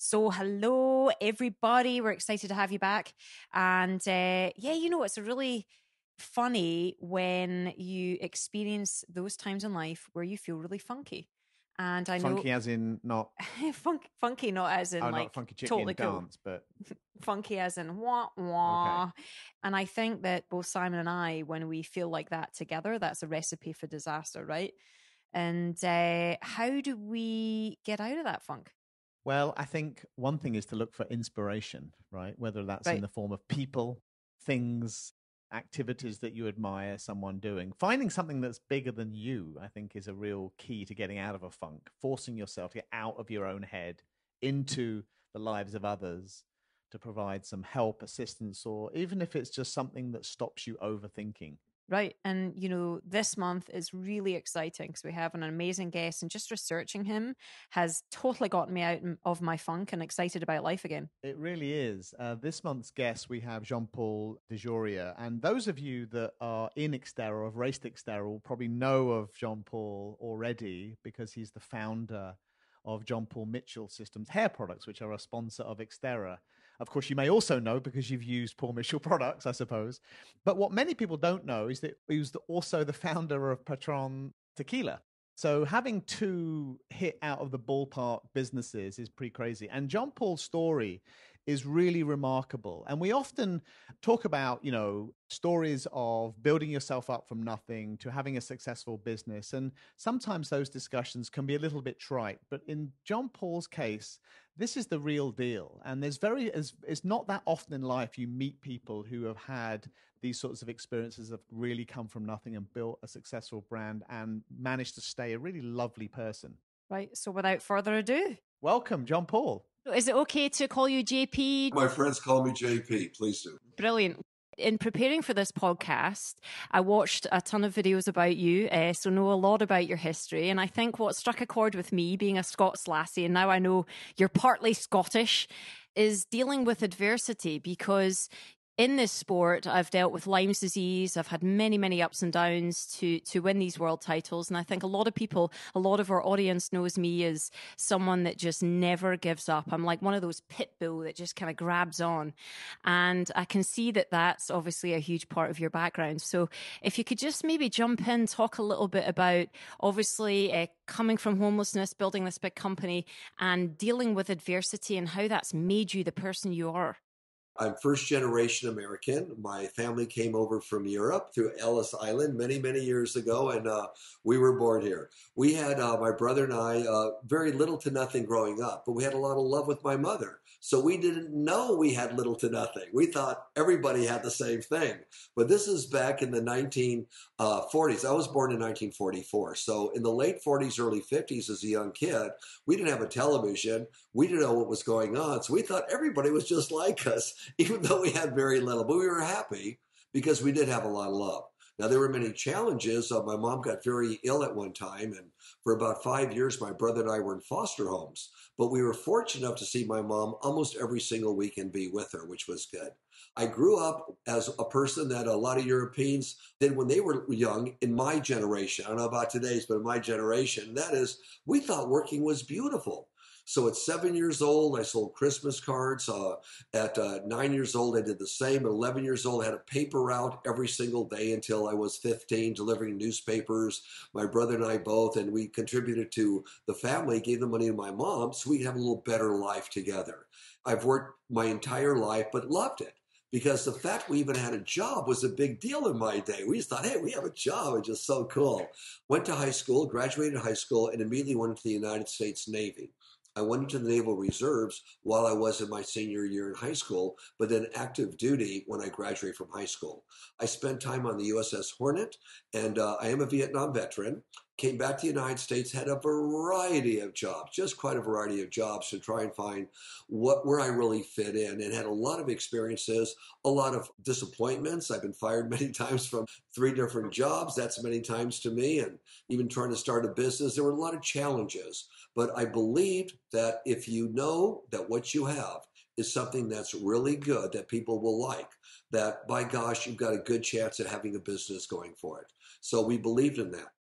So hello, everybody. We're excited to have you back. And it's really funny when you experience those times in life where you feel really funky. And I know funky as in not funky, not as in like not funky chicken totally dance, cool. but funky as in wah wah. Okay. And I think that both Simon and I, when we feel like that together, that's a recipe for disaster, right? And how do we get out of that funk? Well, I think one thing is to look for inspiration, right? Whether that's in the form of people, things, activities that you admire someone doing. Finding something that's bigger than you, I think, is a real key to getting out of a funk, forcing yourself to get out of your own head into the lives of others to provide some help, assistance, or even if it's just something that stops you overthinking. Right. And, this month is really exciting because we have an amazing guest, and just researching him has totally gotten me out of my funk and excited about life again. It really is. This month's guest, we have John Paul DeJoria. And those of you that are in XTERRA or have raced XTERRA will probably know of John Paul already because he's the founder of John Paul Mitchell Systems hair products, which are a sponsor of XTERRA. Of course, you may also know because you've used Paul Mitchell products, I suppose. But what many people don't know is that he was also the founder of Patrón tequila. So having two hit out of the ballpark businesses is pretty crazy. And John Paul's story is really remarkable. And we often talk about, stories of building yourself up from nothing to having a successful business. And sometimes those discussions can be a little bit trite. But in John Paul's case, this is the real deal. And it's not that often in life you meet people who have had these sorts of experiences, have really come from nothing and built a successful brand and managed to stay a really lovely person. Right. So without further ado, welcome, John Paul. Is it okay to call you JP? My friends call me JP. Please do. Brilliant. In preparing for this podcast, I watched a ton of videos about you, so know a lot about your history. And I think what struck a chord with me, being a Scots lassie, and now I know you're partly Scottish, is dealing with adversity, because in this sport, I've dealt with Lyme's disease. I've had many, many ups and downs to win these world titles. And I think a lot of our audience knows me as someone that just never gives up. I'm like one of those pit bull that just kind of grabs on. And I can see that that's obviously a huge part of your background. So if you could just maybe jump in, talk a little bit about, obviously, coming from homelessness, building this big company, and dealing with adversity and how that's made you the person you are. I'm first generation American. My family came over from Europe through Ellis Island many, many years ago, and we were born here. We had, my brother and I, very little to nothing growing up, but we had a lot of love with my mother. So we didn't know we had little to nothing. We thought everybody had the same thing. But this is back in the 1940s. I was born in 1944. So in the late 40s, early 50s as a young kid, we didn't have a television. We didn't know what was going on. So we thought everybody was just like us, even though we had very little. But we were happy because we did have a lot of love. Now, there were many challenges. My mom got very ill at one time, and for about 5 years, my brother and I were in foster homes. But we were fortunate enough to see my mom almost every single week and be with her, which was good. I grew up as a person that a lot of Europeans did when they were young in my generation. I don't know about today's, but in my generation, that is, we thought working was beautiful. So at 7 years old, I sold Christmas cards. At 9 years old, I did the same. At 11 years old, I had a paper route every single day until I was 15, delivering newspapers, my brother and I both, and we contributed to the family, gave the money to my mom so we'd have a little better life together. I've worked my entire life, but loved it. Because the fact we even had a job was a big deal in my day. We just thought, hey, we have a job. It's just so cool. Went to high school, graduated high school, and immediately went into the United States Navy. I went into the Naval Reserves while I was in my senior year in high school, but then active duty when I graduated from high school. I spent time on the USS Hornet, and I am a Vietnam veteran. Came back to the United States, had a variety of jobs, just quite a variety of jobs to try and find where I really fit in, and had a lot of experiences, a lot of disappointments. I've been fired many times from 3 different jobs. That's many times to me, and even trying to start a business. There were a lot of challenges, but I believed that if you know that what you have is something that's really good, that people will like, that by gosh, you've got a good chance at having a business going for it. So we believed in that.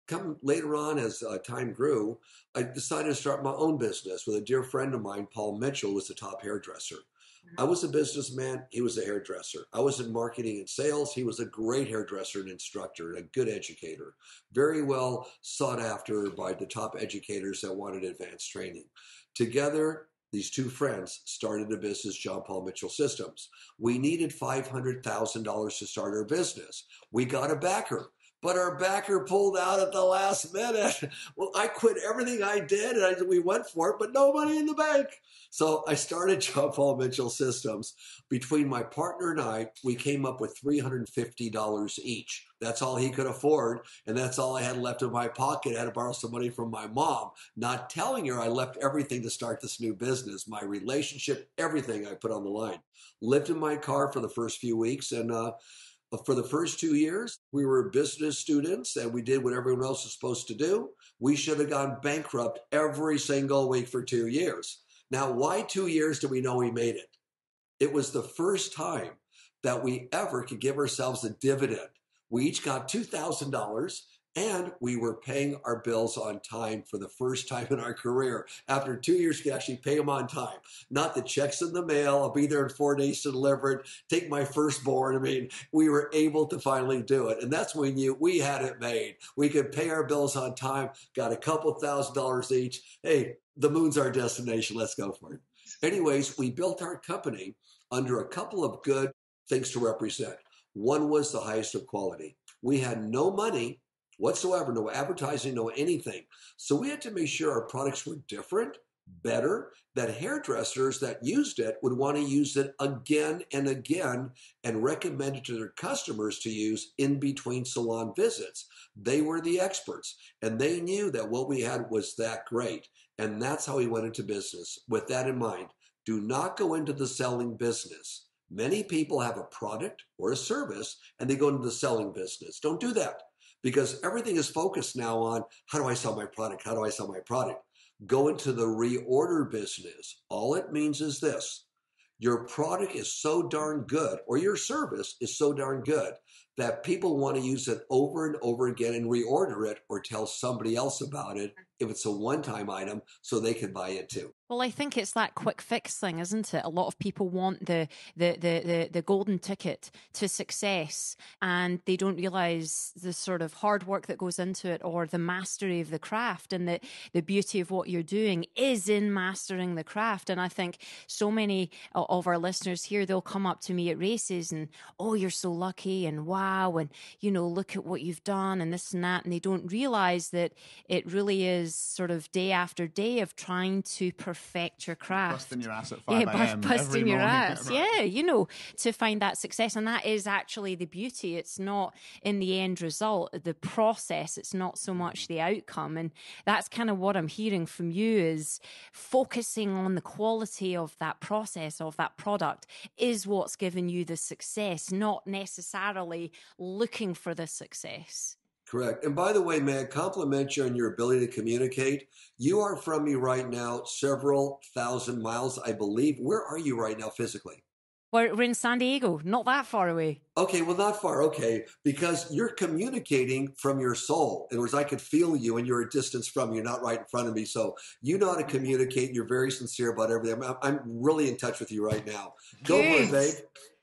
come later on, as time grew, I decided to start my own business with a dear friend of mine, Paul Mitchell, who was the top hairdresser. I was a businessman. He was a hairdresser. I was in marketing and sales. He was a great hairdresser and instructor and a good educator, very well sought after by the top educators that wanted advanced training. Together, these two friends started a business, John Paul Mitchell Systems. We needed $500,000 to start our business. We got a backer. But our backer pulled out at the last minute. Well, I quit everything I did, and we went for it, but no money in the bank. So I started John Paul Mitchell Systems. Between my partner and I, we came up with $350 each. That's all he could afford, and that's all I had left in my pocket. I had to borrow some money from my mom, not telling her I left everything to start this new business, my relationship, everything I put on the line. Lived in my car for the first few weeks, and for the first 2 years, we were business students and we did what everyone else is supposed to do. We should have gone bankrupt every single week for 2 years. Now, why 2 years do we know we made it? It was the first time that we ever could give ourselves a dividend. We each got $2,000 and we were paying our bills on time for the first time in our career. After 2 years, we could actually pay them on time. Not the checks in the mail. I'll be there in 4 days to deliver it. Take my firstborn. I mean, we were able to finally do it. And that's when we knew we had it made. We could pay our bills on time, got a couple $1,000s each. Hey, the moon's our destination. Let's go for it. Anyways, we built our company under a couple of good things to represent. One was the highest of quality. We had no money whatsoever, no advertising, no anything. So we had to make sure our products were different, better, that hairdressers that used it would want to use it again and again and recommend it to their customers to use in between salon visits. They were the experts, and they knew that what we had was that great. And that's how we went into business. With that in mind, do not go into the selling business. Many people have a product or a service, and they go into the selling business. Don't do that. Because everything is focused now on how do I sell my product? How do I sell my product? Go into the reorder business. All it means is this. Your product is so darn good, or your service is so darn good, that people want to use it over and over again and reorder it or tell somebody else about it if it's a one-time item so they can buy it too. Well, I think it's that quick fix thing, isn't it? A lot of people want the golden ticket to success, and they don't realize the sort of hard work that goes into it or the mastery of the craft, and the beauty of what you're doing is in mastering the craft. And I think so many of our listeners here, they'll come up to me at races and, oh, you're so lucky, and wow, and, you know, look at what you've done and this and that. And they don't realize that it really is sort of day after day of trying to perfect your craft. Busting your ass at 5 a.m. busting your ass. Right. Yeah, you know, to find that success. And that is actually the beauty. It's not in the end result, the process. It's not so much the outcome. And that's kind of what I'm hearing from you, is focusing on the quality of that process, of that product, is what's given you the success, not necessarily looking for the success. Correct. And by the way, may I compliment you on your ability to communicate? You are from me right now several thousand miles, I believe. Where are you right now physically? We're in San Diego, not that far away. Okay, well, not far. Okay, because you're communicating from your soul. In other words, I could feel you and you're a distance from you, not right in front of me. So you know how to communicate. You're very sincere about everything. I'm really in touch with you right now. Go for it, babe.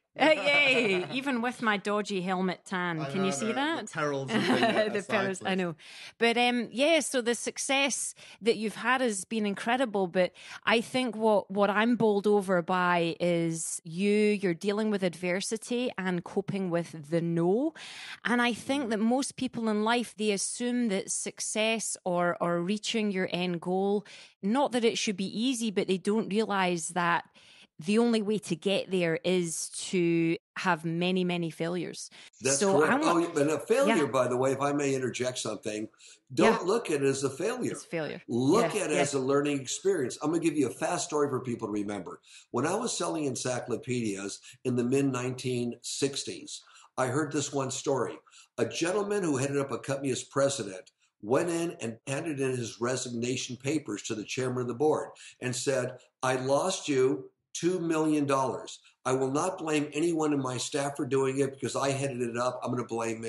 Yay! Even with my dodgy helmet tan, can you see that? The perils of the perils, I know. But yeah, so the success that you've had has been incredible. But I think what I'm bowled over by is you're dealing with adversity and coping with the no. And I think that most people in life, they assume that success or reaching your end goal, not that it should be easy, but they don't realize that the only way to get there is to have many, many failures. That's correct. And a failure, by the way, if I may interject something, don't look at it as a failure. It's failure. Look at it as a learning experience. I'm going to give you a fast story for people to remember. When I was selling encyclopedias in the mid-1960s, I heard this one story. A gentleman who headed up a company as president went in and handed in his resignation papers to the chairman of the board and said, I lost you $2 million. I will not blame anyone in my staff for doing it because I headed it up. I'm going to blame me.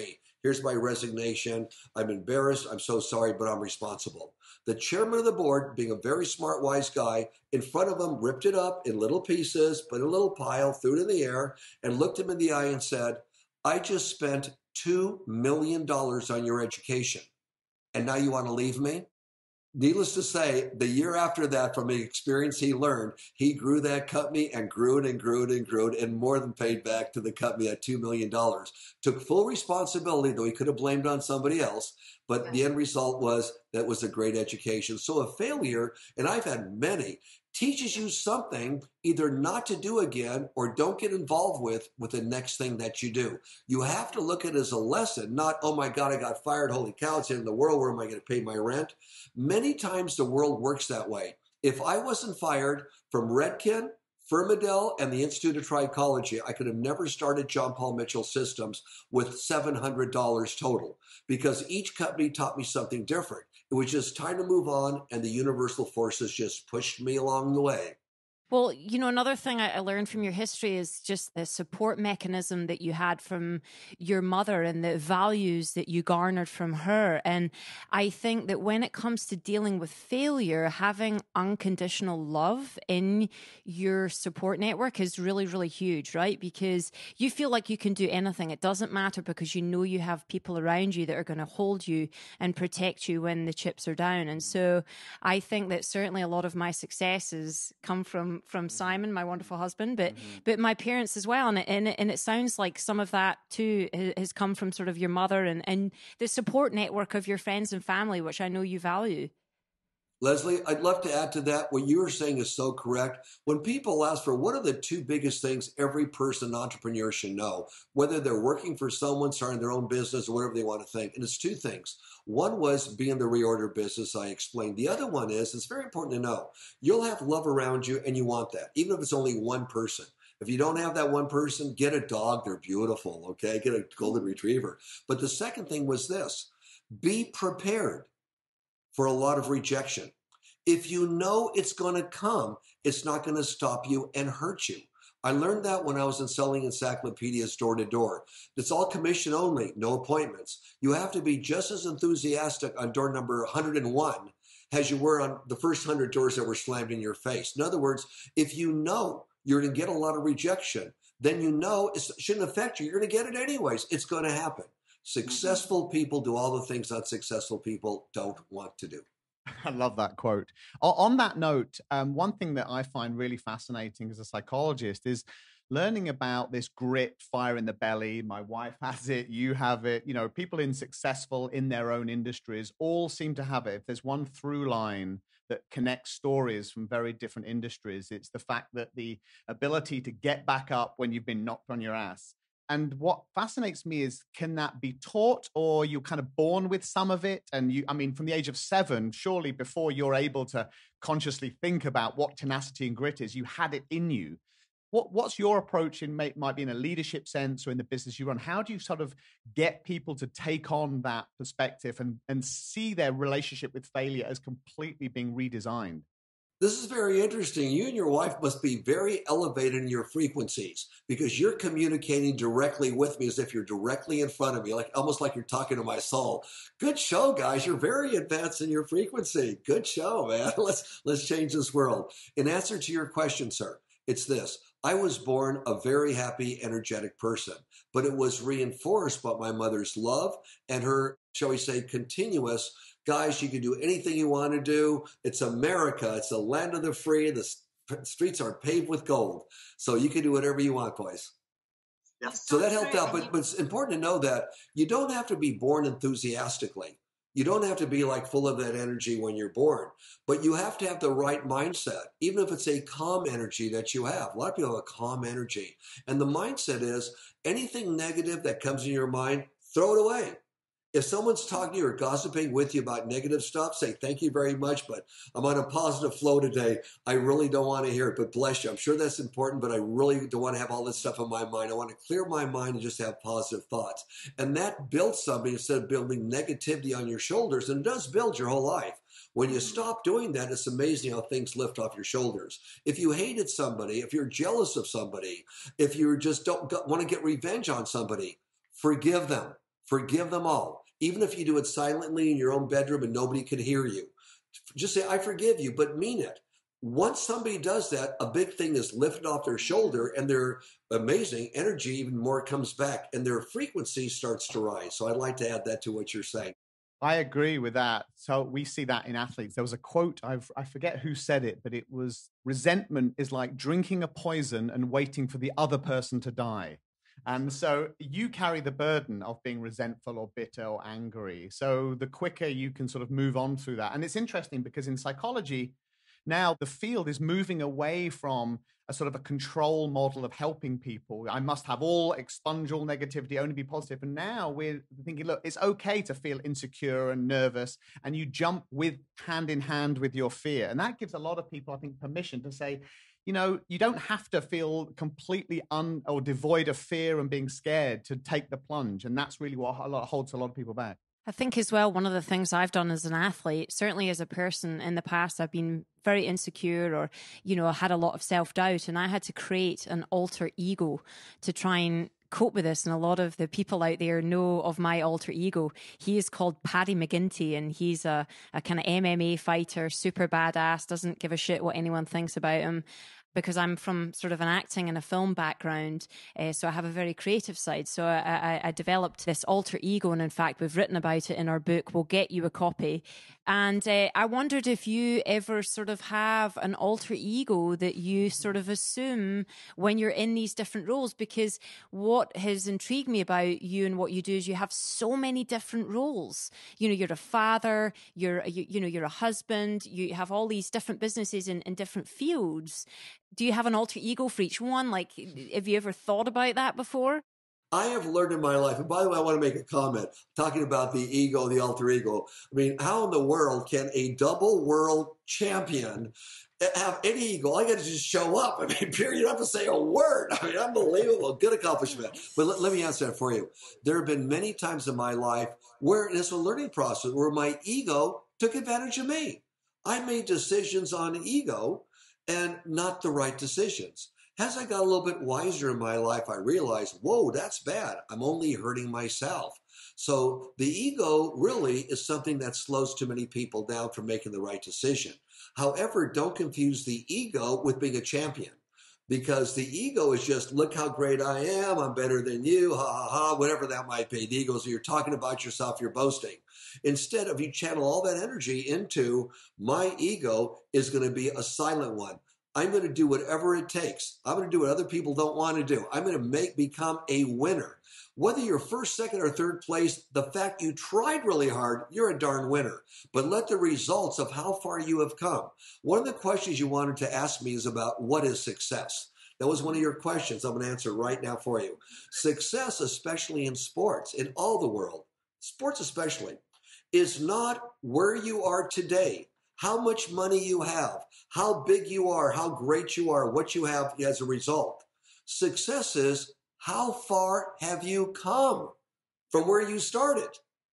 Here's my resignation. I'm embarrassed. I'm so sorry, but I'm responsible. The chairman of the board, being a very smart, wise guy, in front of him, ripped it up in little pieces, put in a little pile, threw it in the air, and looked him in the eye and said, I just spent $2 million on your education, and now you want to leave me? Needless to say, the year after that, from the experience he learned, he grew that company and grew it and grew it and grew it and more than paid back to the company at $2 million. Took full responsibility, though he could have blamed on somebody else. But the end result was that was a great education. So a failure, and I've had many, teaches you something either not to do again or don't get involved with the next thing that you do. You have to look at it as a lesson, not, oh my God, I got fired. Holy cow, it's the end of the world. Where am I going to pay my rent? Many times the world works that way. If I wasn't fired from Redken, Firmidel, and the Institute of Trichology, I could have never started John Paul Mitchell Systems with $700 total, because each company taught me something different. It was just time to move on, and the universal forces just pushed me along the way. Well, you know, another thing I learned from your history is just the support mechanism that you had from your mother and the values that you garnered from her. And I think that when it comes to dealing with failure, having unconditional love in your support network is really, really huge, right? Because you feel like you can do anything. It doesn't matter, because you know you have people around you that are going to hold you and protect you when the chips are down. And so I think that certainly a lot of my successes come from Simon, my wonderful husband, but my parents as well. And it sounds like some of that too has come from sort of your mother and the support network of your friends and family, which I know you value. Lesley, I'd love to add to that. What you were saying is so correct. When people ask for what are the two biggest things every person, entrepreneur, should know, whether they're working for someone, starting their own business, or whatever they want to think, and it's two things. One was being the reorder business, I explained. The other one is, it's very important to know, you'll have love around you, and you want that, even if it's only one person. If you don't have that one person, get a dog. They're beautiful, okay? Get a golden retriever. But the second thing was this: be prepared for a lot of rejection. If you know it's going to come, it's not going to stop you and hurt you. I learned that when I was selling encyclopedias door to door. It's all commission only, no appointments. You have to be just as enthusiastic on door number 101 as you were on the first 100 doors that were slammed in your face. In other words, if you know you're going to get a lot of rejection, then you know it shouldn't affect you. You're going to get it anyways. It's going to happen. Successful people do all the things unsuccessful people don't want to do. I love that quote. On that note, one thing that I find really fascinating as a psychologist is learning about this grit, fire in the belly. My wife has it, you have it. You know, people successful in their own industries all seem to have it. If there's one through line that connects stories from very different industries, it's the fact that the ability to get back up when you've been knocked on your ass. And what fascinates me is, can that be taught, or you're kind of born with some of it? And from the age of 7, surely before you're able to consciously think about what tenacity and grit is, you had it in you. What's your approach might be in a leadership sense or in the business you run? How do you sort of get people to take on that perspective and see their relationship with failure as completely being redesigned? This is very interesting. You and your wife must be very elevated in your frequencies, because you're communicating directly with me as if you're directly in front of me, almost like you're talking to my soul. Good show, guys. You're very advanced in your frequency. Good show, man. Let's change this world. In answer to your question, sir, it's this. I was born a very happy, energetic person, but it was reinforced by my mother's love and her, shall we say, continuous, guys, you can do anything you want to do. It's America. It's the land of the free. The streets are paved with gold. So you can do whatever you want, boys. Yeah. So that helped out. But it's important to know that you don't have to be born enthusiastically. You don't have to be full of that energy when you're born, but you have to have the right mindset, even if it's a calm energy that you have. A lot of people have a calm energy. And the mindset is anything negative that comes in your mind, throw it away. If someone's talking to you or gossiping with you about negative stuff, say, thank you very much, but I'm on a positive flow today. I really don't want to hear it, but bless you. I'm sure that's important, but I really don't want to have all this stuff in my mind. I want to clear my mind and just have positive thoughts. And that builds something instead of building negativity on your shoulders. And it does build your whole life. When you stop doing that, it's amazing how things lift off your shoulders. If you hated somebody, if you're jealous of somebody, if you just don't want to get revenge on somebody, forgive them. Forgive them all. Even if you do it silently in your own bedroom and nobody can hear you. Just say, I forgive you, but mean it. Once somebody does that, a big thing is lifted off their shoulder and their amazing energy even more comes back and their frequency starts to rise. So I'd like to add that to what you're saying. I agree with that. So we see that in athletes. There was a quote, I forget who said it, but it was, resentment is like drinking a poison and waiting for the other person to die. And so you carry the burden of being resentful or bitter or angry. So the quicker you can sort of move on through that. And it's interesting because in psychology, now the field is moving away from a sort of a control model of helping people. I must have expunge all negativity, only be positive. And now we're thinking, look, it's okay to feel insecure and nervous, and you jump with hand in hand with your fear. And that gives a lot of people, I think, permission to say, you know, you don't have to feel completely or devoid of fear and being scared to take the plunge. And that's really what holds a lot of people back. I think as well, one of the things I've done as an athlete, certainly as a person in the past, I've been very insecure or, you know, I had a lot of self-doubt, and I had to create an alter ego to try and cope with this. And a lot of the people out there know of my alter ego. He is called Paddy McGinty, and he's a kind of MMA fighter, super badass, doesn't give a shit what anyone thinks about him. Because I'm from sort of an acting and a film background, so I have a very creative side. So I developed this alter ego, and in fact, we've written about it in our book. We'll get you a copy. And I wondered if you ever sort of have an alter ego that you sort of assume when you're in these different roles, because what has intrigued me about you and what you do is you have so many different roles. You know, you're a father, you're a husband, you have all these different businesses in different fields. Do you have an alter ego for each one? Like, have you ever thought about that before? I have learned in my life, and by the way, I want to make a comment talking about the ego, the alter ego. I mean, how in the world can a double world champion have any ego? I got to just show up. I mean, period. You don't have to say a word. I mean, unbelievable. Good accomplishment. But let me answer that for you. There have been many times in my life where it's a learning process where my ego took advantage of me. I made decisions on ego and not the right decisions. As I got a little bit wiser in my life, I realized, whoa, that's bad. I'm only hurting myself. So the ego really is something that slows too many people down from making the right decision. However, don't confuse the ego with being a champion, because the ego is just, look how great I am. I'm better than you. Ha, ha, ha, whatever that might be. The ego is you're talking about yourself, you're boasting. Instead of you channel all that energy into my ego is going to be a silent one. I'm going to do whatever it takes. I'm going to do what other people don't want to do. I'm going to become a winner. Whether you're first, second, or third place, the fact you tried really hard, you're a darn winner. But let the results of how far you have come. One of the questions you wanted to ask me is about what is success. That was one of your questions. I'm going to answer right now for you. Success, especially in sports, in all the world, sports especially, is not where you are today, how much money you have, how big you are, how great you are, what you have as a result. Success is how far have you come from where you started.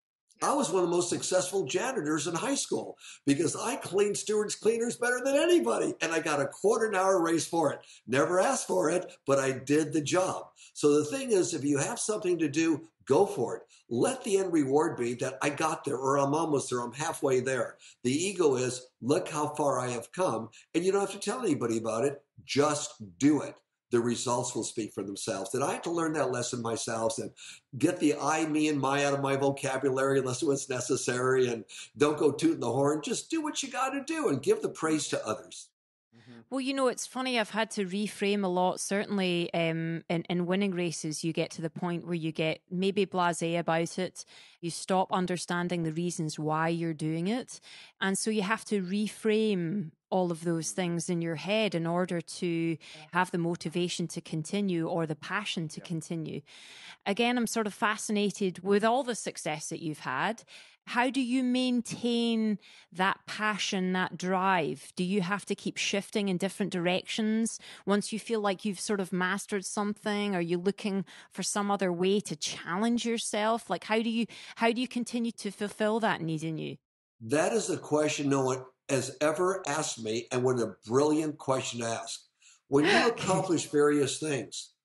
I was one of the most successful janitors in high school because I cleaned stewards' cleaners better than anybody, and I got a quarter-an-hour raise for it. Never asked for it, but I did the job. So the thing is, if you have something to do, go for it. Let the end reward be that I got there, or I'm almost there, I'm halfway there. The ego is, look how far I have come, and you don't have to tell anybody about it. Just do it. The results will speak for themselves. And I had to learn that lesson myself and get the I, me, and my out of my vocabulary unless it's necessary, and don't go tooting the horn. Just do what you got to do and give the praise to others. Well, you know, it's funny. I've had to reframe a lot. Certainly in winning races, you get to the point where you get maybe blasé about it. You stop understanding the reasons why you're doing it. And so you have to reframe all of those things in your head in order to have the motivation to continue or the passion to continue. Again, I'm sort of fascinated with all the success that you've had. How do you maintain that passion, that drive? Do you have to keep shifting in different directions once you feel like you've sort of mastered something? Are you looking for some other way to challenge yourself? Like, how do you continue to fulfill that need in you? That is a question no one has ever asked me, and what a brilliant question to ask. When you accomplish various things,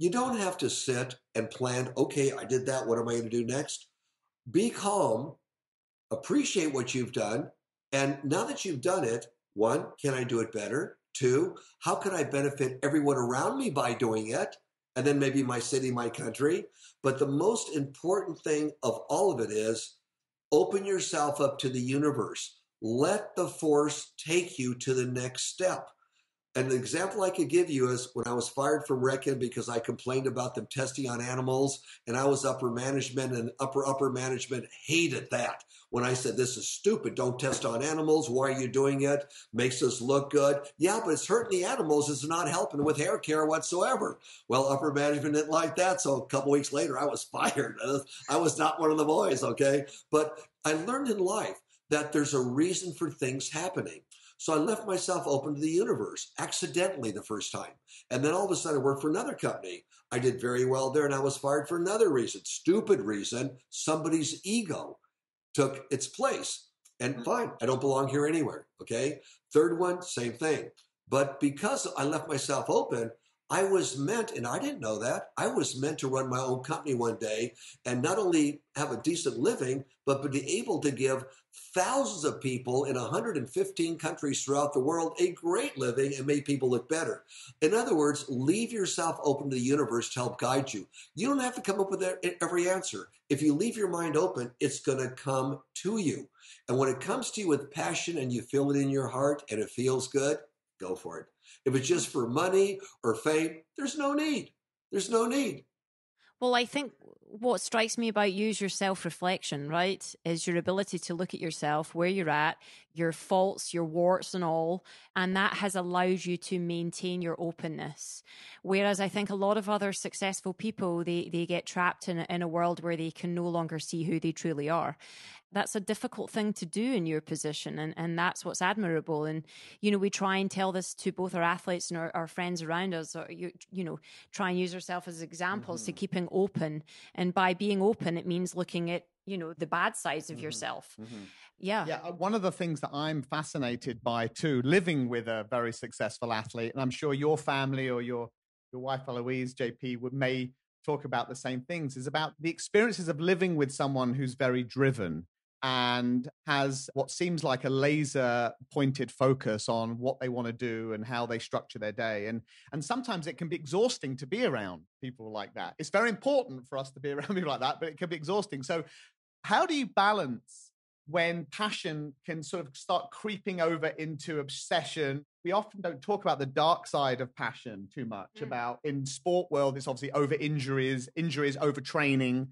You don't have to sit and plan, okay, I did that. What am I going to do next? Be calm, appreciate what you've done. And now that you've done it, 1, can I do it better? 2, how can I benefit everyone around me by doing it? And then maybe my city, my country. But the most important thing of all of it is open yourself up to the universe. Let the force take you to the next step. And the example I could give you is when I was fired from Reckitt because I complained about them testing on animals, and I was upper management, and upper management hated that. When I said, this is stupid, don't test on animals, why are you doing it? Makes us look good. Yeah, but it's hurting the animals, it's not helping with hair care whatsoever. Well, upper management didn't like that, so a couple weeks later I was fired. I was not one of the boys, okay? But I learned in life that there's a reason for things happening. So I left myself open to the universe accidentally the first time. And then all of a sudden I worked for another company. I did very well there and I was fired for another reason. Stupid reason. Somebody's ego took its place. And fine, I don't belong here anywhere. Okay. Third one, same thing. But because I left myself open, I was meant, and I didn't know that, I was meant to run my own company one day and not only have a decent living, but be able to give thousands of people in 115 countries throughout the world a great living and make people look better. In other words, leave yourself open to the universe to help guide you. You don't have to come up with every answer. If you leave your mind open, it's going to come to you. And when it comes to you with passion and you feel it in your heart and it feels good, go for it. If it's just for money or fame, there's no need. There's no need. Well, I think what strikes me about you is your self-reflection, right? Is your ability to look at yourself, where you're at, your faults, your warts and all, and that has allowed you to maintain your openness. Whereas I think a lot of other successful people, they get trapped in a world where they can no longer see who they truly are. That's a difficult thing to do in your position, and that's what's admirable. And, you know, we try and tell this to both our athletes and our friends around us, or, you know, try and use ourselves as examples to keeping open. And by being open, it means looking at, you know, the bad sides of yourself. Yeah. Yeah. One of the things that I'm fascinated by too, living with a very successful athlete, and I'm sure your family or your wife, Eloise, JP, may talk about the same things, is about the experiences of living with someone who's very driven and has what seems like a laser pointed focus on what they want to do and how they structure their day. And sometimes it can be exhausting to be around people like that. It's very important for us to be around people like that, but it can be exhausting. So how do you balance when passion can sort of start creeping over into obsession? We often don't talk about the dark side of passion too much. About in sport world, it's obviously over injuries, over training.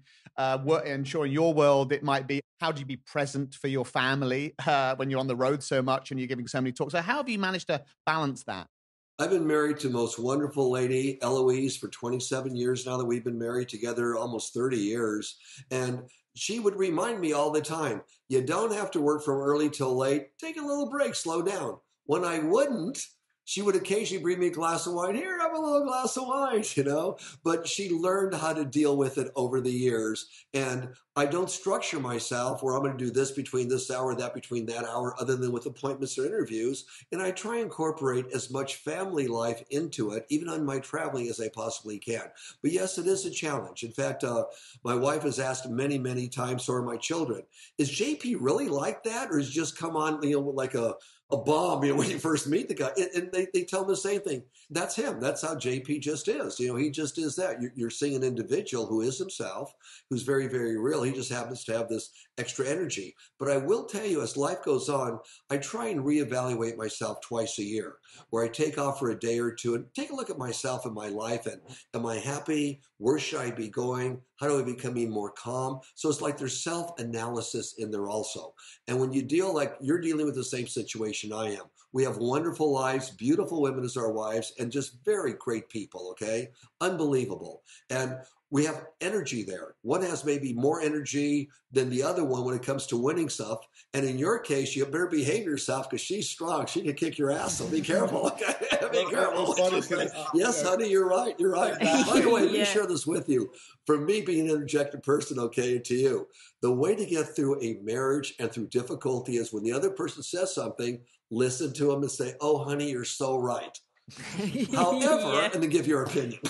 And sure, in your world, it might be, how do you be present for your family when you're on the road so much and you're giving so many talks? So how have you managed to balance that? I've been married to the most wonderful lady, Eloise, for 27 years now that we've been married together, almost 30 years. And she would remind me all the time, you don't have to work from early till late. Take a little break, slow down. When I wouldn't, she would occasionally bring me a glass of wine. Here, have a little glass of wine, you know. But she learned how to deal with it over the years. And I don't structure myself where I'm going to do this between this hour, that between that hour, other than with appointments or interviews. And I try and incorporate as much family life into it, even on my traveling, as I possibly can. But yes, it is a challenge. In fact, my wife has asked many, many times, so are my children, is JP really like that? Or is he just come on, you know, like a bomb, you know, when you first meet the guy? And they tell him the same thing. That's him. That's how JP just is. You know, he just is that. You're seeing an individual who is himself, who's very, very real. He just happens to have this extra energy. But I will tell you, as life goes on, I try and reevaluate myself twice a year, where I take off for a day or two and take a look at myself and my life. And am I happy? Where should I be going? How do I become even more calm? So it's like there's self-analysis in there also. And when you deal like you're dealing with the same situation I am, we have wonderful lives, beautiful women as our wives, and just very great people, okay? Unbelievable. And we have energy there. One has maybe more energy than the other one when it comes to winning stuff. And in your case, you better behave yourself because she's strong. She can kick your ass, so be careful. Okay? Be careful. Yes, honey, you're right. You're right. By the way, let me share this with you. From me being an interjected person, okay, to you, the way to get through a marriage and through difficulty is when the other person says something, listen to them and say, oh, honey, you're so right. However, and then give your opinion.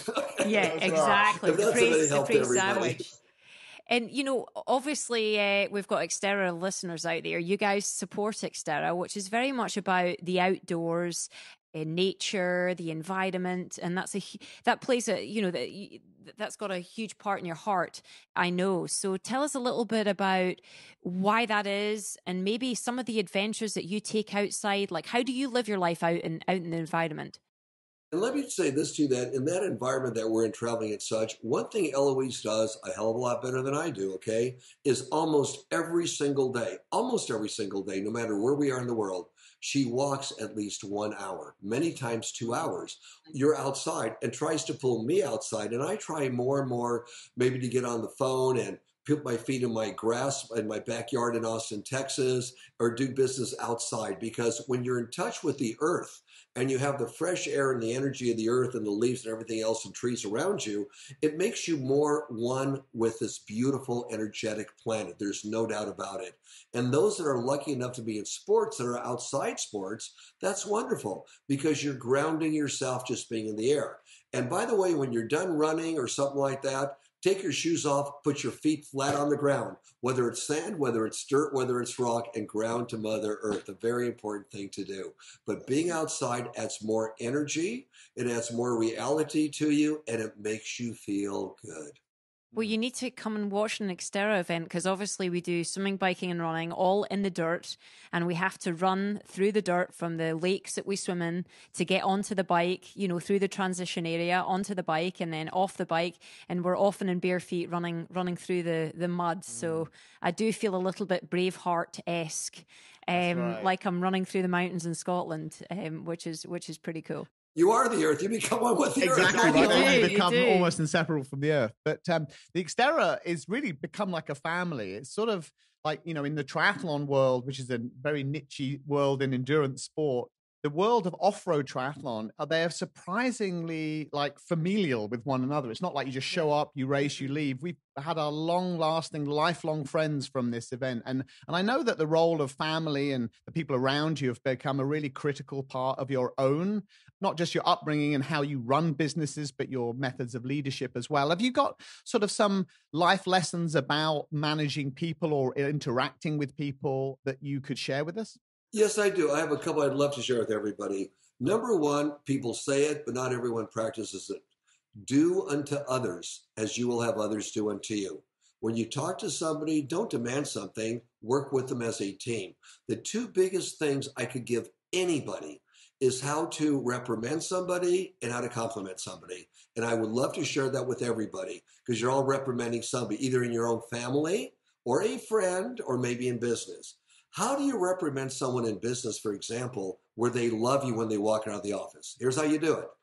Yeah, exactly. If that's of any help to everybody. Sandwich. And, obviously we've got XTERRA listeners out there. You guys support XTERRA, which is very much about the outdoors, nature, the environment. And that plays that's got a huge part in your heart, I know. So tell us a little bit about why that is and maybe some of the adventures that you take outside. Like, how do you live your life out in the environment? And let me say this to you, that in that environment that we're in, traveling and such, one thing Eloise does a hell of a lot better than I do, okay, is almost every single day, no matter where we are in the world, she walks at least 1 hour, many times 2 hours. You're outside and tries to pull me outside. And I try more and more maybe to get on the phone and put my feet in my grass in my backyard in Austin, Texas, or do business outside. Because when you're in touch with the earth and you have the fresh air and the energy of the earth and the leaves and everything else and trees around you, it makes you more one with this beautiful, energetic planet. There's no doubt about it. And those that are lucky enough to be in sports that are outside sports, that's wonderful because you're grounding yourself just being in the air. And by the way, when you're done running or something like that, take your shoes off, put your feet flat on the ground, whether it's sand, whether it's dirt, whether it's rock, and ground to Mother Earth, a very important thing to do. But being outside adds more energy, it adds more reality to you, and it makes you feel good. Well, you need to come and watch an XTERRA event because obviously we do swimming, biking and running all in the dirt, and we have to run through the dirt from the lakes that we swim in to get onto the bike, through the transition area, onto the bike and then off the bike. And we're often in bare feet running through the mud. So I do feel a little bit Braveheart-esque, like I'm running through the mountains in Scotland, which is pretty cool. You are the earth. You become one with the earth. Exactly. Right? You become almost inseparable from the earth. But the XTERRA is really become like a family. It's sort of like, in the triathlon world, which is a very niche world in endurance sport, the world of off-road triathlon, they are surprisingly like familial with one another. It's not like you just show up, you race, you leave. We've had our long-lasting, lifelong friends from this event. And I know that the role of family and the people around you have become a really critical part of your own, not just your upbringing and how you run businesses, but your methods of leadership as well. Have you got sort of some life lessons about managing people or interacting with people that you could share with us? Yes, I do. I have a couple I'd love to share with everybody. Number one, people say it, but not everyone practices it. Do unto others as you will have others do unto you. When you talk to somebody, don't demand something. Work with them as a team. The two biggest things I could give anybody is how to reprimand somebody and how to compliment somebody. And I would love to share that with everybody because you're all reprimanding somebody, either in your own family or a friend or maybe in business. How do you reprimand someone in business, for example, where they love you when they walk out of the office? Here's how you do it.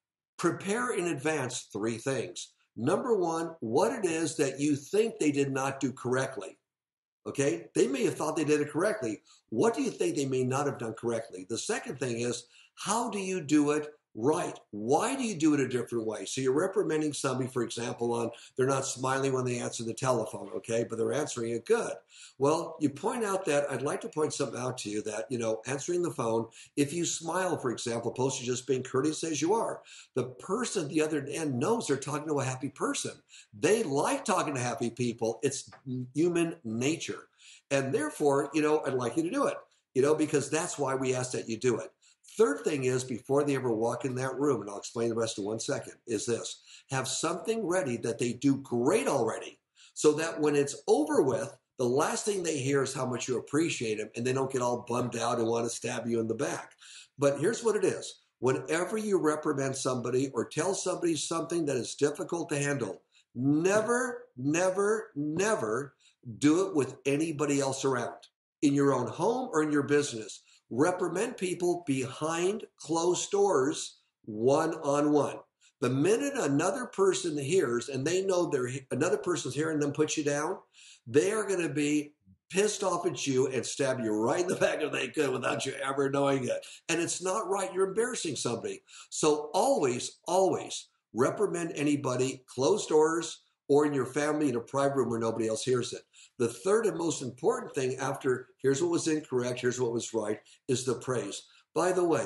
Prepare in advance 3 things. Number one, what it is that you think they did not do correctly. Okay? They may have thought they did it correctly. What do you think they may not have done correctly? The second thing is, how do you do it right? Why do you do it a different way? So you're reprimanding somebody, for example, on they're not smiling when they answer the telephone, okay, but they're answering it good. Well, you point out that, I'd like to point something out to you that, answering the phone, if you smile, for example, opposed to just being courteous as you are, the person at the other end knows they're talking to a happy person. They like talking to happy people. It's human nature. And therefore, I'd like you to do it, because that's why we ask that you do it. Third thing is, before they ever walk in that room, and I'll explain the rest in 1 second, is this. Have something ready that they do great already so that when it's over with, the last thing they hear is how much you appreciate them and they don't get all bummed out and want to stab you in the back. But here's what it is. Whenever you reprimand somebody or tell somebody something that is difficult to handle, never, never, never do it with anybody else around. In your own home or in your business. Reprimand people behind closed doors, one-on-one. The minute another person hears and they know another person's hearing them put you down, they are going to be pissed off at you and stab you right in the back if they could without you ever knowing it. And it's not right. You're embarrassing somebody. So always, always reprimand anybody, closed doors, or in your family in a private room where nobody else hears it. The third and most important thing after, here's what was incorrect, here's what was right, is the praise. By the way,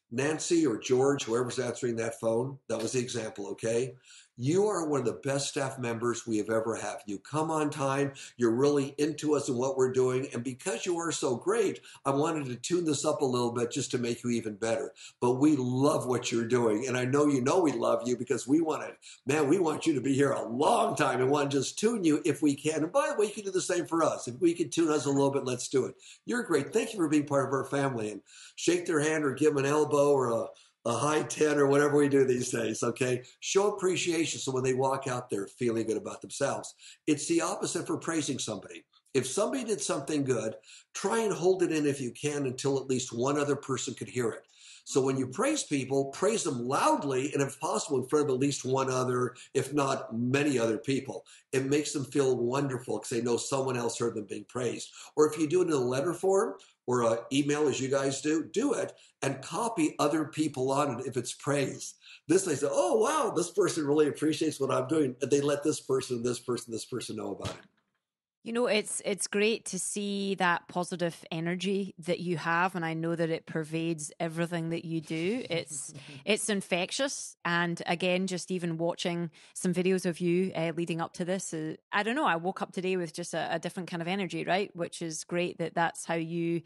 Nancy or George, whoever's answering that phone, that was the example, okay? You are one of the best staff members we have ever had. You come on time. You're really into us and what we're doing. And because you are so great, I wanted to tune this up a little bit just to make you even better. But we love what you're doing. And I know we love you because we want you to be here a long time and want to just tune you if we can. And by the way, you can do the same for us. If we can tune us a little bit, let's do it. You're great. Thank you for being part of our family. And shake their hand or give them an elbow or a high 10 or whatever we do these days, okay? Show appreciation so when they walk out there feeling good about themselves. It's the opposite for praising somebody. If somebody did something good, try and hold it in if you can until at least one other person could hear it. So when you praise people, praise them loudly and if possible in front of at least one other, if not many other people. It makes them feel wonderful because they know someone else heard them being praised. Or if you do it in a letter form or an email as you guys do it and copy other people on it if it's praise. This they say, oh, wow, this person really appreciates what I'm doing. And they let this person know about it. You know, it's great to see that positive energy that you have, and I know that it pervades everything that you do. It's infectious, and again, just even watching some videos of you leading up to this, I don't know. I woke up today with just a different kind of energy, right? Which is great that's how you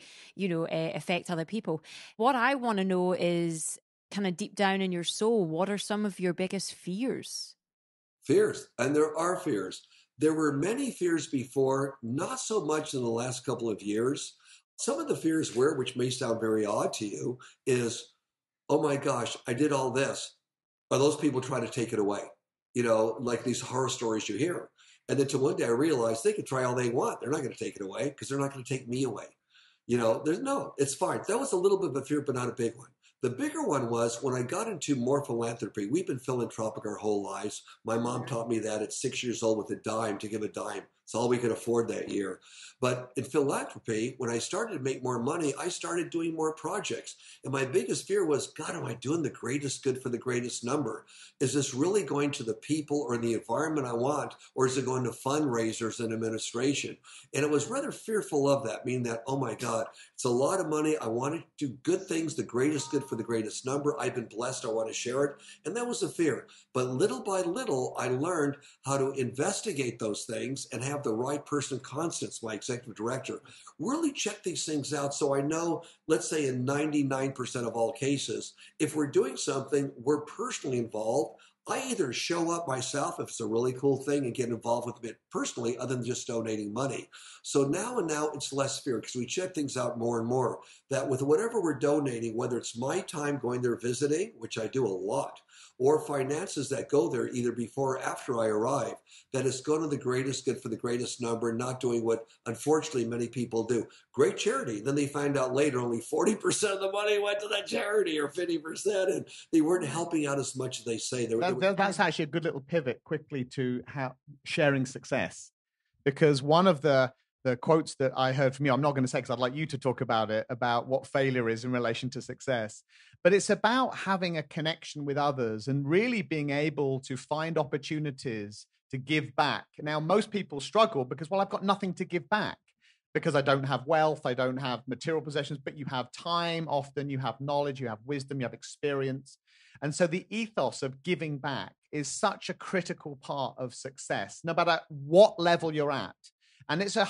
affect other people. What I want to know is kind of deep down in your soul, what are some of your biggest fears? Fears, and there are fears. There were many fears before, not so much in the last couple of years. Some of the fears were, which may sound very odd to you, is, oh my gosh, I did all this. Are those people trying to take it away? You know, like these horror stories you hear. And then to one day I realized they can try all they want. They're not going to take it away because they're not going to take me away. You know, it's fine. That was a little bit of a fear, but not a big one. The bigger one was when I got into more philanthropy. We've been philanthropic our whole lives. My mom taught me that at 6 years old with a dime to give a dime. It's all we could afford that year. But in philanthropy, when I started to make more money, I started doing more projects. And my biggest fear was, God, am I doing the greatest good for the greatest number? Is this really going to the people or the environment I want? Or is it going to fundraisers and administration? And it was rather fearful of that, meaning that, oh my God, it's a lot of money. I want to do good things, the greatest good for the greatest number. I've been blessed. I want to share it. And that was a fear. But little by little, I learned how to investigate those things and have the right person, Constance, my executive director, really check these things out. So I know, let's say in 99% of all cases, if we're doing something, we're personally involved. I either show up myself if it's a really cool thing and get involved with it personally other than just donating money. So now it's less fear because we check things out more and more that with whatever we're donating, whether it's my time going there visiting, which I do a lot, or finances that go there either before or after I arrive, that it's going to the greatest good for the greatest number, not doing what unfortunately many people do. Great charity. Then they find out later only 40% of the money went to that charity or 50%, and they weren't helping out as much as they say. That's actually a good little pivot quickly to how sharing success, because one of the quotes that I heard from you, I'm not going to say because I'd like you to talk about it, about what failure is in relation to success, but it's about having a connection with others and really being able to find opportunities to give back. Now, most people struggle because, well, I've got nothing to give back because I don't have wealth, I don't have material possessions, but you have time often, you have knowledge, you have wisdom, you have experience. And so the ethos of giving back is such a critical part of success, no matter what level you're at. And it's a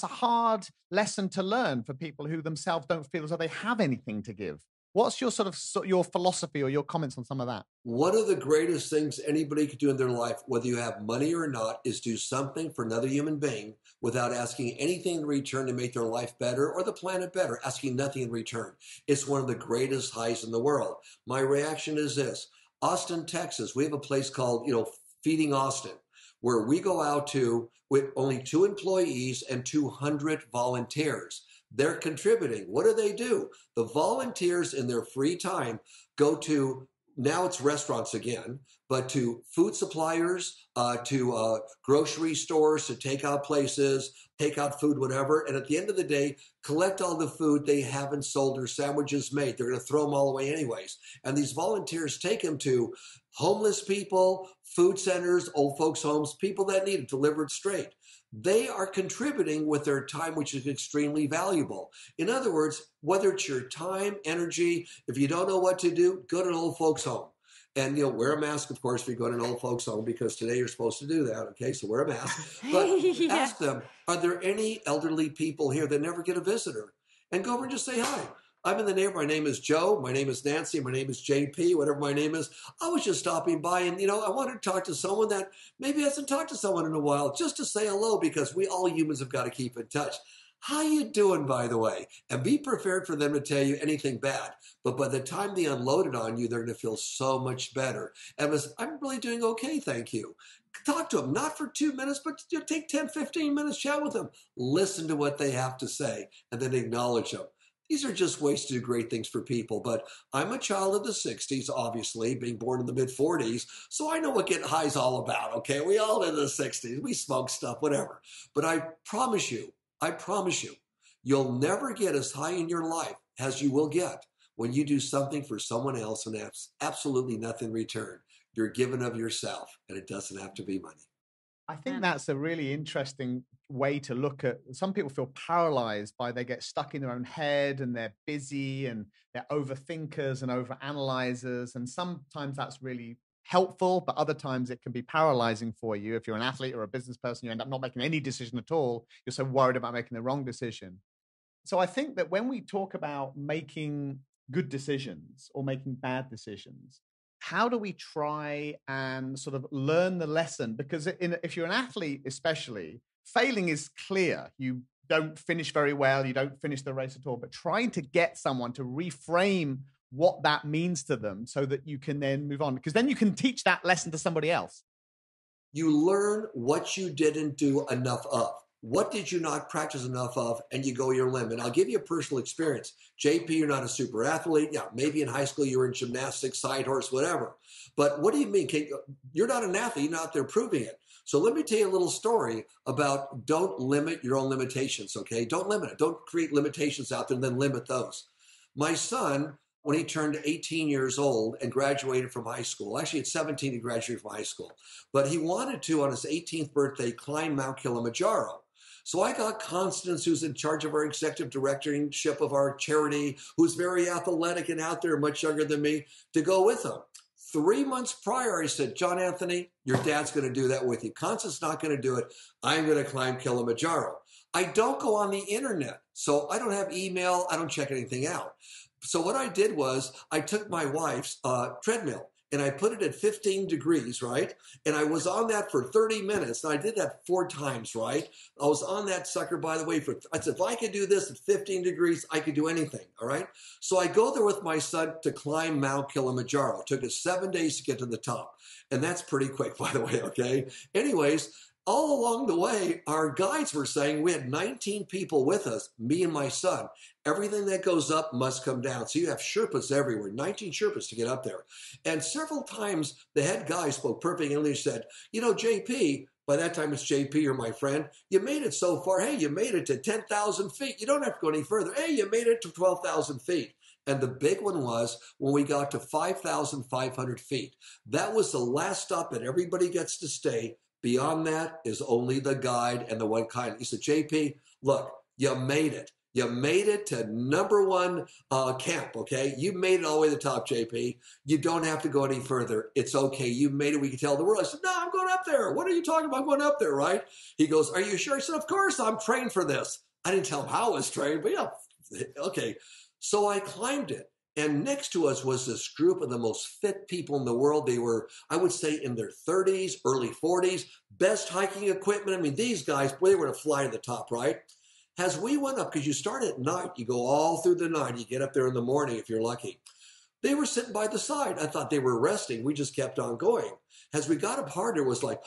hard lesson to learn for people who themselves don't feel as though they have anything to give. What's your your philosophy or your comments on some of that? One of the greatest things anybody could do in their life, whether you have money or not, is do something for another human being without asking anything in return to make their life better or the planet better, asking nothing in return. It's one of the greatest highs in the world. My reaction is this. Austin, Texas, we have a place called, Feeding Austin, where we go out to with only 2 employees and 200 volunteers. They're contributing. What do? The volunteers in their free time go to, now it's restaurants again, but to food suppliers, to grocery stores, to takeout places, takeout food, whatever. And at the end of the day, collect all the food they haven't sold or sandwiches made. They're going to throw them all away anyways. And these volunteers take them to homeless people, food centers, old folks' homes, people that need it delivered straight. They are contributing with their time, which is extremely valuable. In other words, whether it's your time, energy, if you don't know what to do, go to an old folks' home. And, wear a mask, of course, if you go to an old folks' home, because today you're supposed to do that, okay? So wear a mask. But ask them, are there any elderly people here that never get a visitor? And go over and just say hi. I'm in the neighborhood. My name is Joe. My name is Nancy. My name is JP, whatever my name is. I was just stopping by and, I wanted to talk to someone that maybe hasn't talked to someone in a while, just to say hello, because we all humans have got to keep in touch. How you doing, by the way? And be prepared for them to tell you anything bad. But by the time they unload it on you, they're going to feel so much better. And I'm really doing okay, thank you. Talk to them, not for 2 minutes, but take 10, 15 minutes, chat with them. Listen to what they have to say, and then acknowledge them. These are just ways to do great things for people. But I'm a child of the 60s, obviously, being born in the mid-40s. So I know what getting high is all about, okay? We all in the 60s. We smoke stuff, whatever. But I promise you, you'll never get as high in your life as you will get when you do something for someone else and have absolutely nothing in return. You're given of yourself, and it doesn't have to be money. I think that's a really interesting way to look at. Some people feel paralyzed by they get stuck in their own head and they're busy and they're overthinkers and overanalyzers. And sometimes that's really helpful, but other times it can be paralyzing for you. If you're an athlete or a business person, you end up not making any decision at all. You're so worried about making the wrong decision. So I think that when we talk about making good decisions or making bad decisions, how do we try and sort of learn the lesson? Because if you're an athlete, especially, failing is clear. You don't finish very well. You don't finish the race at all. But trying to get someone to reframe what that means to them so that you can then move on, because then you can teach that lesson to somebody else. You learn what you didn't do enough of. What did you not practice enough of? And you go your limit. I'll give you a personal experience. JP, you're not a super athlete. Yeah, maybe in high school you were in gymnastics, side horse, whatever. But what do you mean? You're not an athlete. You're not out there proving it. So let me tell you a little story about don't limit your own limitations, okay? Don't limit it. Don't create limitations out there and then limit those. My son, when he turned 18 years old and graduated from high school, actually at 17 he graduated from high school, but he wanted to, on his 18th birthday, climb Mount Kilimanjaro. So I got Constance, who's in charge of our executive directorship of our charity, who's very athletic and out there, much younger than me, to go with him. 3 months prior, I said, John Anthony, your dad's going to do that with you. Constance is not going to do it. I'm going to climb Kilimanjaro. I don't go on the internet, so I don't have email. I don't check anything out. So what I did was I took my wife's treadmill and I put it at 15 degrees, right? And I was on that for 30 minutes. And I did that 4 times, right? I was on that sucker, by the way, I said, if I could do this at 15 degrees, I could do anything, all right? So I go there with my son to climb Mount Kilimanjaro. It took us 7 days to get to the top. And that's pretty quick, by the way, okay? Anyways, all along the way, our guides were saying we had 19 people with us, me and my son. Everything that goes up must come down. So you have Sherpas everywhere, 19 Sherpas to get up there. And several times the head guy spoke perfect English, said, JP, by that time it's JP, you're my friend, you made it so far. Hey, you made it to 10,000 feet. You don't have to go any further. Hey, you made it to 12,000 feet. And the big one was when we got to 5,500 feet. That was the last stop that everybody gets to stay. Beyond that is only the guide and the one kind. He said, JP, look, you made it. You made it to number 1 camp, okay? You made it all the way to the top, JP. You don't have to go any further. It's okay. You made it. We can tell the world. I said, no, I'm going up there. What are you talking about going up there, right? He goes, are you sure? I said, of course, I'm trained for this. I didn't tell him how I was trained, but yeah, okay. So I climbed it. And next to us was this group of the most fit people in the world. They were, I would say, in their 30s, early 40s, best hiking equipment. I mean, these guys, boy, they were going to fly to the top, right? As we went up, because you start at night, you go all through the night, you get up there in the morning if you're lucky. They were sitting by the side. I thought they were resting. We just kept on going. As we got up harder, it was like,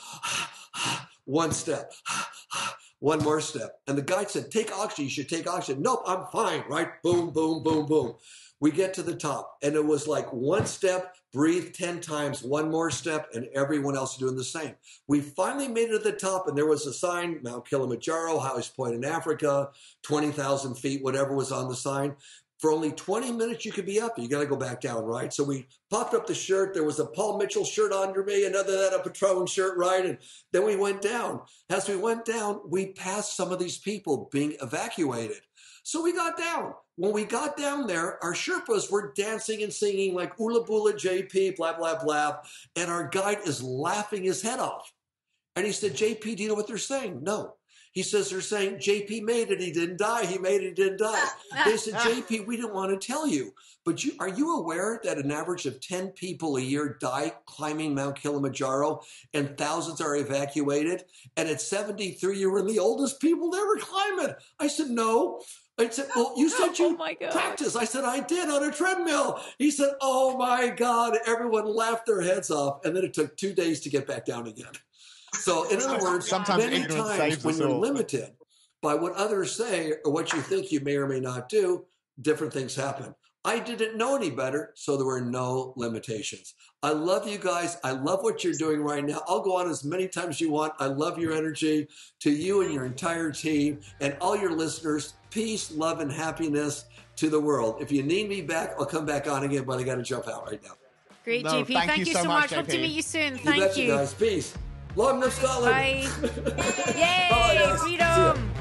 one step, one more step. And the guide said, take oxygen. You should take oxygen. Nope, I'm fine, right? Boom, boom, boom, boom. We get to the top, and it was like one step, breathe 10 times, one more step, and everyone else doing the same. We finally made it to the top, and there was a sign, Mount Kilimanjaro, highest point in Africa, 20,000 feet, whatever was on the sign. For only 20 minutes, you could be up. You got to go back down, right? So we popped up the shirt. There was a Paul Mitchell shirt under me, another that a Patrón shirt, right? And then we went down. As we went down, we passed some of these people being evacuated. So we got down. When we got down there, our Sherpas were dancing and singing like Ula Bula JP, blah, blah, blah. And our guide is laughing his head off. And he said, JP, do you know what they're saying? No. He says, they're saying, JP made it, he didn't die. He made it, he didn't die. They said, JP, we didn't want to tell you. But are you aware that an average of 10 people a year die climbing Mount Kilimanjaro and thousands are evacuated? And at 73, you were the oldest people ever climbing. I said, no. I said, well, you said you practice. I said, I did on a treadmill. He said, oh my God. Everyone laughed their heads off. And then it took 2 days to get back down again. So in other words, sometimes many times when you're limited by what others say or what you think you may or may not do, different things happen. I didn't know any better, so there were no limitations. I love you guys. I love what you're doing right now. I'll go on as many times as you want. I love your energy. To you and your entire team and all your listeners, peace, love, and happiness to the world. If you need me back, I'll come back on again, but I got to jump out right now. Great, JP. Thank you so much. Hope to meet you soon. Thank you. Guys. Peace. Long live Scotland. Bye. Yay, bye, freedom.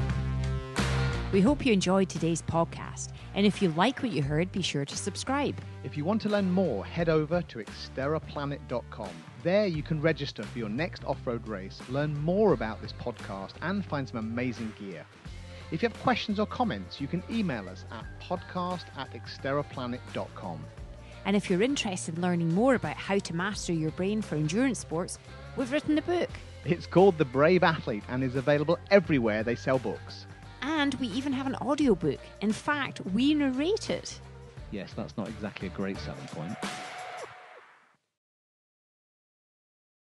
We hope you enjoyed today's podcast. And if you like what you heard, be sure to subscribe. If you want to learn more, head over to XTERRAplanet.com. There you can register for your next off-road race, learn more about this podcast, and find some amazing gear. If you have questions or comments, you can email us at podcast@XTERRAplanet.com. And if you're interested in learning more about how to master your brain for endurance sports, we've written a book. It's called The Brave Athlete and is available everywhere they sell books. And we even have an audiobook. In fact, we narrate it. Yes, that's not exactly a great selling point.